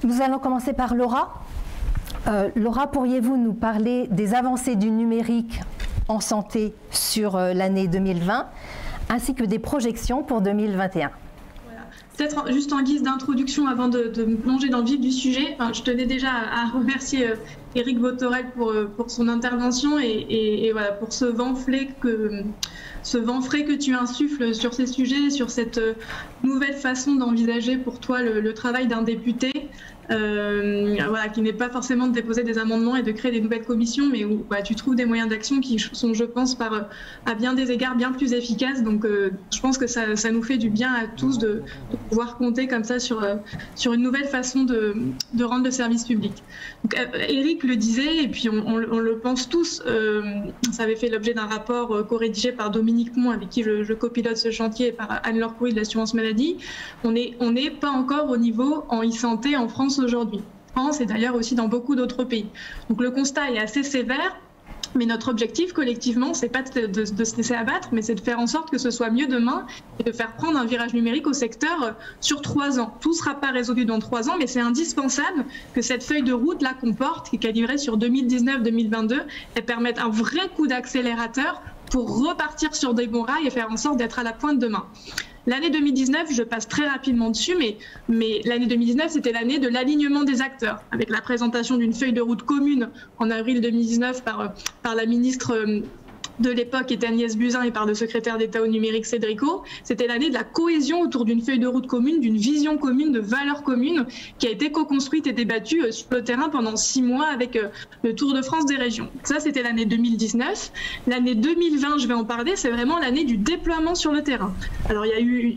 Nous allons commencer par Laura. Laura, pourriez-vous nous parler des avancées du numérique en santé sur l'année 2020, ainsi que des projections pour 2021? Peut-être juste en guise d'introduction, avant de me plonger dans le vif du sujet, je tenais déjà à remercier Éric Bothorel pour son intervention et voilà, pour ce vent frais que tu insuffles sur ces sujets, sur cette nouvelle façon d'envisager pour toi le travail d'un député. Voilà, qui n'est pas forcément de déposer des amendements et de créer des nouvelles commissions, mais où tu trouves des moyens d'action qui sont, je pense, à bien des égards bien plus efficaces. Donc je pense que ça nous fait du bien à tous de pouvoir compter comme ça sur une nouvelle façon de rendre le service public. Donc, Éric le disait, et puis on le pense tous, ça avait fait l'objet d'un rapport co-rédigé par Dominique Mont, avec qui je copilote ce chantier, et par Anne-Laure Coury de l'assurance maladie. On n'est pas encore au niveau en e-santé en France aujourd'hui. En France et d'ailleurs aussi dans beaucoup d'autres pays. Donc le constat est assez sévère, mais notre objectif collectivement, c'est pas de se laisser abattre, mais c'est de faire en sorte que ce soit mieux demain et de faire prendre un virage numérique au secteur sur 3 ans. Tout ne sera pas résolu dans 3 ans, mais c'est indispensable que cette feuille de route là qu'on porte, qui est calibrée sur 2019-2022, elle permette un vrai coup d'accélérateur pour repartir sur des bons rails et faire en sorte d'être à la pointe demain. L'année 2019, je passe très rapidement dessus, mais l'année 2019, c'était l'année de l'alignement des acteurs, avec la présentation d'une feuille de route commune en avril 2019 par la ministre de l'époque était Agnès Buzyn et par le secrétaire d'État au numérique Cédrico. C'était l'année de la cohésion autour d'une feuille de route commune, d'une vision commune, de valeurs communes qui a été co-construite et débattue sur le terrain pendant 6 mois avec le Tour de France des régions. Ça, c'était l'année 2019. L'année 2020, je vais en parler, c'est vraiment l'année du déploiement sur le terrain. Alors, il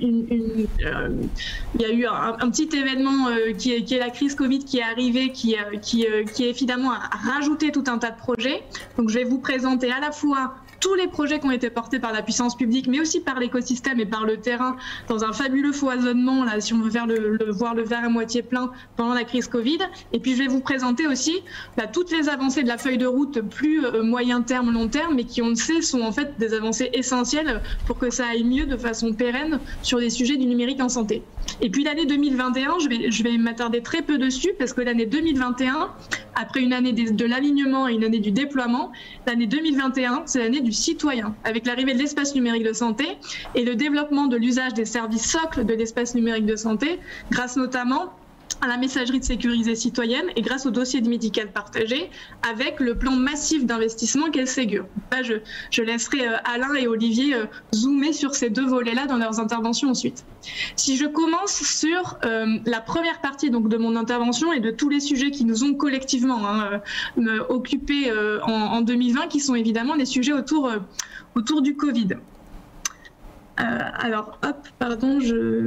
y a eu un petit événement qui est la crise Covid qui est arrivée, qui évidemment a rajouté tout un tas de projets. Donc, je vais vous présenter à la fois tous les projets qui ont été portés par la puissance publique, mais aussi par l'écosystème et par le terrain, dans un fabuleux foisonnement, là, si on veut voir le verre à moitié plein pendant la crise Covid. Et puis je vais vous présenter aussi toutes les avancées de la feuille de route plus moyen terme, long terme, mais qui, on le sait, sont en fait des avancées essentielles pour que ça aille mieux de façon pérenne sur des sujets du numérique en santé. Et puis l'année 2021, je vais m'attarder très peu dessus, parce que l'année 2021, après une année de l'alignement et une année du déploiement, l'année 2021, c'est l'année du citoyen, avec l'arrivée de l'espace numérique de santé et le développement de l'usage des services socles de l'espace numérique de santé, grâce notamment à la messagerie de sécurité citoyenne et grâce au dossier de médical partagé, avec le plan massif d'investissement qu'est le Ségur. Là, je laisserai Alain et Olivier zoomer sur ces 2 volets-là dans leurs interventions ensuite. Si je commence sur la première partie donc, de mon intervention et de tous les sujets qui nous ont collectivement occupés en 2020, qui sont évidemment les sujets autour du Covid. Alors, hop, pardon,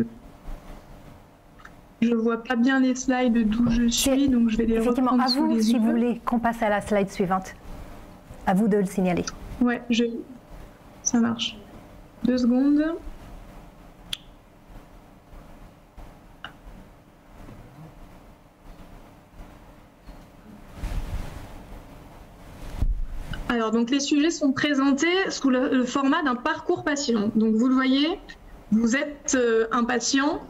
je vois pas bien les slides d'où je suis, donc je vais les reprendre sous les yeux. Si vous voulez qu'on passe à la slide suivante, à vous de le signaler. Ouais, ça marche. 2 secondes. Alors, donc les sujets sont présentés sous le format d'un parcours patient. Donc, vous le voyez, vous êtes un patient.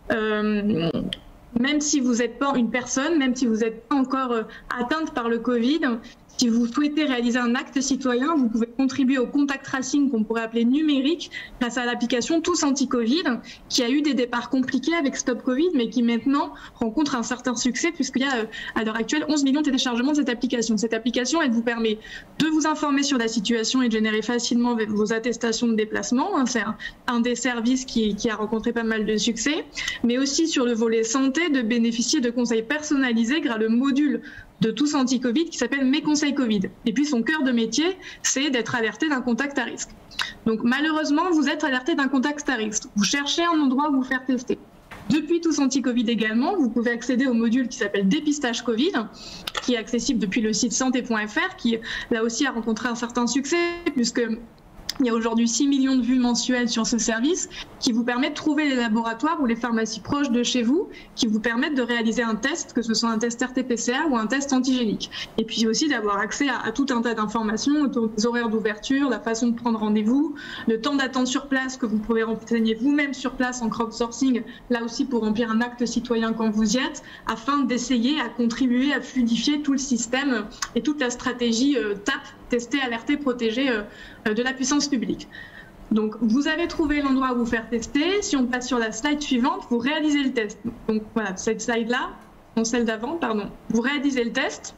Même si vous n'êtes pas une personne, même si vous n'êtes pas encore atteinte par le Covid, si vous souhaitez réaliser un acte citoyen, vous pouvez contribuer au contact tracing qu'on pourrait appeler numérique grâce à l'application Tous Anti-Covid, qui a eu des départs compliqués avec Stop Covid, mais qui maintenant rencontre un certain succès puisqu'il y a à l'heure actuelle 11 millions de téléchargements de cette application. Cette application, elle vous permet de vous informer sur la situation et de générer facilement vos attestations de déplacement. C'est un des services qui a rencontré pas mal de succès, mais aussi sur le volet santé, de bénéficier de conseils personnalisés grâce au module de Tous Anti-Covid qui s'appelle Mes conseils Covid. Et puis son cœur de métier, c'est d'être alerté d'un contact à risque. Donc malheureusement, vous êtes alerté d'un contact à risque. Vous cherchez un endroit où vous faire tester. Depuis Tous Anti-Covid également, vous pouvez accéder au module qui s'appelle Dépistage Covid, qui est accessible depuis le site santé.fr, qui là aussi a rencontré un certain succès puisque Il y a aujourd'hui 6 millions de vues mensuelles sur ce service qui vous permet de trouver les laboratoires ou les pharmacies proches de chez vous qui vous permettent de réaliser un test, que ce soit un test RT-PCR ou un test antigénique. Et puis aussi d'avoir accès à tout un tas d'informations autour des horaires d'ouverture, la façon de prendre rendez-vous, le temps d'attente sur place que vous pouvez renseigner vous-même sur place en crowdsourcing, là aussi pour remplir un acte citoyen quand vous y êtes, afin d'essayer à contribuer à fluidifier tout le système et toute la stratégie TAP, tester, alerter, protéger de la puissance publique. Donc, vous avez trouvé l'endroit où vous faire tester. Si on passe sur la slide suivante, vous réalisez le test. Donc, voilà, cette slide-là, non, celle d'avant, pardon. Vous réalisez le test.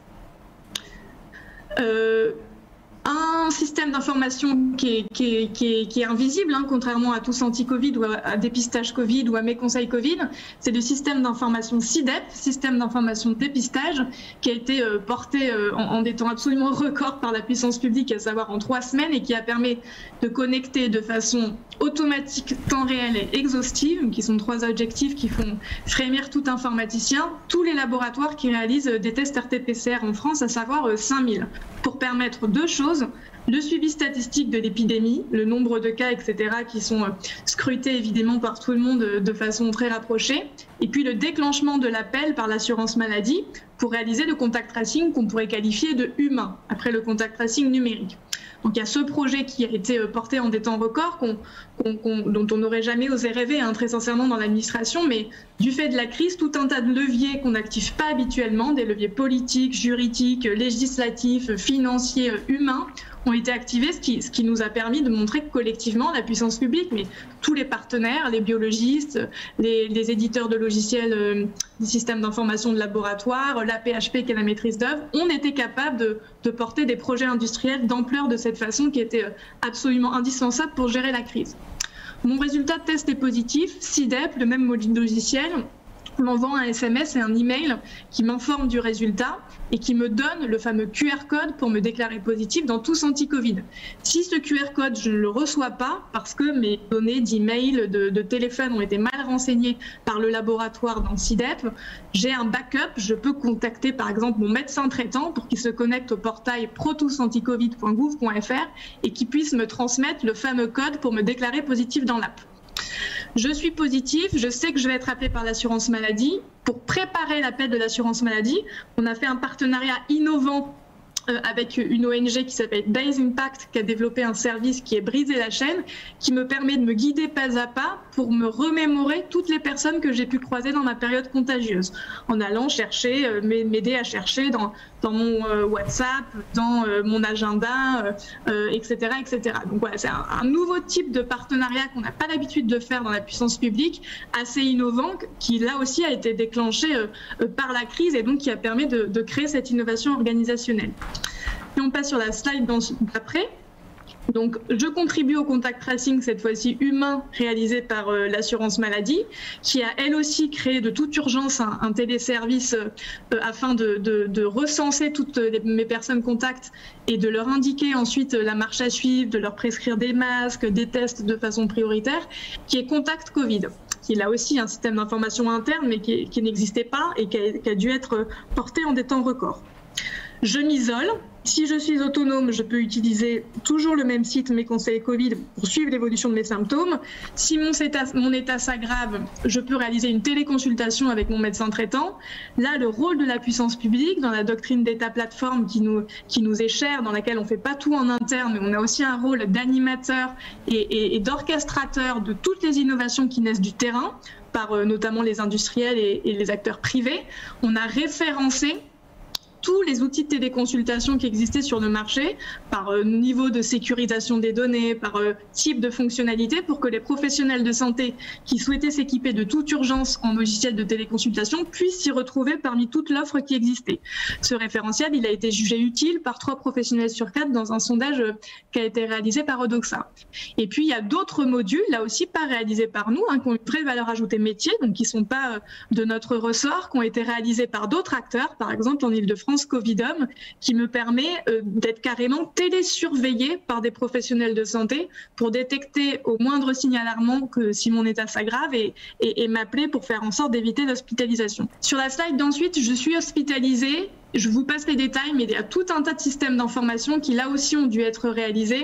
Un système d'information qui est invisible, hein, contrairement à tous anti-Covid ou à dépistage Covid ou à mes conseils Covid, c'est le système d'information SIDEP, système d'information de dépistage, qui a été porté en des temps absolument records par la puissance publique, à savoir en 3 semaines, et qui a permis de connecter de façon automatique, temps réel et exhaustive, qui sont 3 objectifs qui font frémir tout informaticien, tous les laboratoires qui réalisent des tests RT-PCR en France, à savoir 5000, pour permettre 2 choses. Le suivi statistique de l'épidémie, le nombre de cas, etc., qui sont scrutés évidemment par tout le monde de façon très rapprochée, et puis le déclenchement de l'appel par l'assurance maladie pour réaliser le contact tracing qu'on pourrait qualifier de humain, après le contact tracing numérique. Donc il y a ce projet qui a été porté en des temps records, dont on n'aurait jamais osé rêver, hein, très sincèrement, dans l'administration, mais du fait de la crise, tout un tas de leviers qu'on n'active pas habituellement, des leviers politiques, juridiques, législatifs, financiers, humains, ont été activés, ce qui nous a permis de montrer que collectivement, la puissance publique, mais tous les partenaires, les biologistes, les éditeurs de logiciels des systèmes d'information de laboratoire, la PHP qui est la maîtrise d'œuvre, on était capable de porter des projets industriels d'ampleur de cette façon qui était absolument indispensable pour gérer la crise. Mon résultat de test est positif, SIDEP, le même logiciel, m'envoie un SMS et un email qui m'informe du résultat et qui me donne le fameux QR code pour me déclarer positif dans Tous Anti-Covid. Si ce QR code, je ne le reçois pas parce que mes données d'email, de téléphone ont été mal renseignées par le laboratoire dans SIDEP, j'ai un backup, je peux contacter par exemple mon médecin traitant pour qu'il se connecte au portail protousanticovid.gouv.fr et qu'il puisse me transmettre le fameux code pour me déclarer positif dans l'app. Je suis positive, je sais que je vais être appelée par l'assurance maladie. Pour préparer l'appel de l'assurance maladie, on a fait un partenariat innovant avec une ONG qui s'appelle Base Impact, qui a développé un service qui est Briser la chaîne, qui me permet de me guider pas à pas pour me remémorer toutes les personnes que j'ai pu croiser dans ma période contagieuse, en allant chercher, m'aider à chercher dans mon WhatsApp, dans mon agenda, etc., etc. Donc voilà, c'est un nouveau type de partenariat qu'on n'a pas l'habitude de faire dans la puissance publique, assez innovant, qui là aussi a été déclenché par la crise et donc qui a permis de créer cette innovation organisationnelle. Et on passe sur la slide d'après. Donc, je contribue au contact tracing, cette fois-ci humain, réalisé par l'assurance maladie, qui a elle aussi créé de toute urgence un téléservice afin de recenser toutes mes personnes contacts et de leur indiquer ensuite la marche à suivre, de leur prescrire des masques, des tests de façon prioritaire, qui est Contact Covid, qui est là aussi un système d'information interne, mais qui n'existait pas et qui a dû être porté en des temps records. Je m'isole. Si je suis autonome, je peux utiliser toujours le même site, mes conseils Covid, pour suivre l'évolution de mes symptômes. Si mon état s'aggrave, je peux réaliser une téléconsultation avec mon médecin traitant. Là, le rôle de la puissance publique, dans la doctrine d'État plateforme qui nous est chère, dans laquelle on ne fait pas tout en interne, mais on a aussi un rôle d'animateur et d'orchestrateur de toutes les innovations qui naissent du terrain, par notamment les industriels et les acteurs privés. On a référencé tous les outils de téléconsultation qui existaient sur le marché, par niveau de sécurisation des données, par type de fonctionnalité, pour que les professionnels de santé qui souhaitaient s'équiper de toute urgence en logiciel de téléconsultation puissent s'y retrouver parmi toute l'offre qui existait. Ce référentiel, il a été jugé utile par 3 professionnels sur 4 dans un sondage qui a été réalisé par Odoxa. Et puis, il y a d'autres modules, là aussi pas réalisés par nous, qui ont une vraie valeur ajoutée métier, donc qui ne sont pas de notre ressort, qui ont été réalisés par d'autres acteurs, par exemple en Ile-de-France, Covidom, qui me permet d'être carrément télésurveillée par des professionnels de santé pour détecter au moindre signe alarmant que si mon état s'aggrave et m'appeler pour faire en sorte d'éviter l'hospitalisation. Sur la slide d'ensuite, je suis hospitalisée. Je vous passe les détails, mais il y a tout un tas de systèmes d'information qui là aussi ont dû être réalisés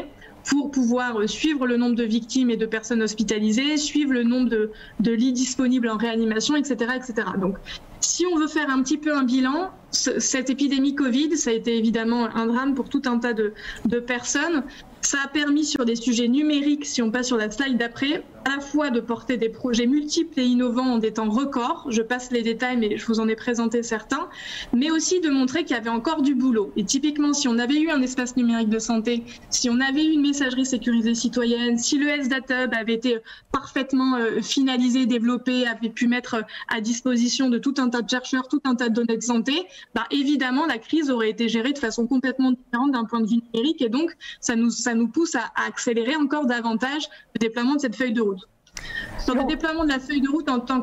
pour pouvoir suivre le nombre de victimes et de personnes hospitalisées, suivre le nombre de lits disponibles en réanimation, etc., etc. Donc, si on veut faire un petit peu un bilan, cette épidémie Covid, ça a été évidemment un drame pour tout un tas de personnes. Ça a permis sur des sujets numériques, si on passe sur la slide d'après, à la fois de porter des projets multiples et innovants en des temps records, je passe les détails mais je vous en ai présenté certains, mais aussi de montrer qu'il y avait encore du boulot. Et typiquement, si on avait eu un espace numérique de santé, si on avait eu une messagerie sécurisée citoyenne, si le Health Data Hub avait été parfaitement finalisé, développé, avait pu mettre à disposition de tout un tas de chercheurs, tout un tas de données de santé, évidemment la crise aurait été gérée de façon complètement différente d'un point de vue numérique et donc ça nous pousse à accélérer encore davantage le déploiement de cette feuille de route. Sur le déploiement de la feuille de route en tant que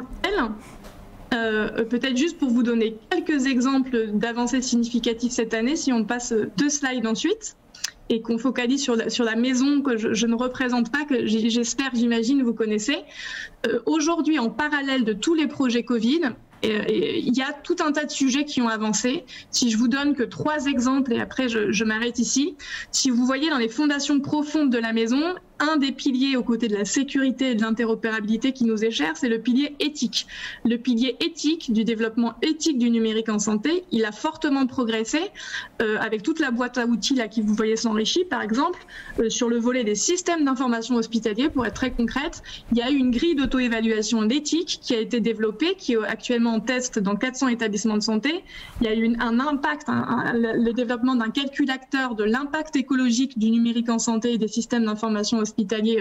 telle, peut-être juste pour vous donner quelques exemples d'avancées significatives cette année, si on passe 2 slides ensuite et qu'on focalise sur la maison que je ne représente pas, que j'espère, j'imagine, vous connaissez. Aujourd'hui, en parallèle de tous les projets Covid, il y a tout un tas de sujets qui ont avancé. Si je vous donne que 3 exemples et après je m'arrête ici. Si vous voyez dans les fondations profondes de la maison, un des piliers aux côtés de la sécurité et de l'interopérabilité qui nous est cher, c'est le pilier éthique. Le pilier éthique du développement éthique du numérique en santé, il a fortement progressé avec toute la boîte à outils là qui vous voyez s'enrichit. Par exemple, sur le volet des systèmes d'information hospitaliers, pour être très concrète, il y a eu une grille d'auto-évaluation d'éthique qui a été développée, qui est actuellement en test dans 400 établissements de santé. Il y a eu un impact, le développement d'un calculateur de l'impact écologique du numérique en santé et des systèmes d'information hospitaliers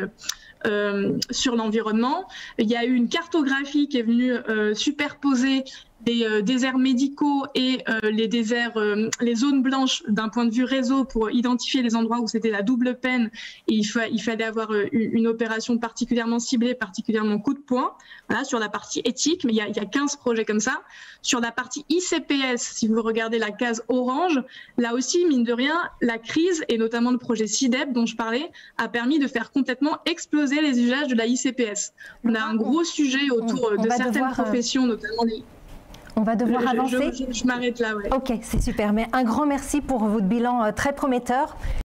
sur l'environnement. Il y a eu une cartographie qui est venue superposer des déserts médicaux et les zones blanches d'un point de vue réseau pour identifier les endroits où c'était la double peine et il fallait avoir une opération particulièrement ciblée, particulièrement coup de poing. Voilà, sur la partie éthique, mais il y a 15 projets comme ça. Sur la partie ICPS, si vous regardez la case orange, là aussi, mine de rien, la crise et notamment le projet CIDEP dont je parlais a permis de faire complètement exploser les usages de la ICPS. On a un gros sujet autour de certaines professions, notamment les... On va devoir avancer. Je m'arrête là, ouais. Ok, c'est super. Mais un grand merci pour votre bilan très prometteur.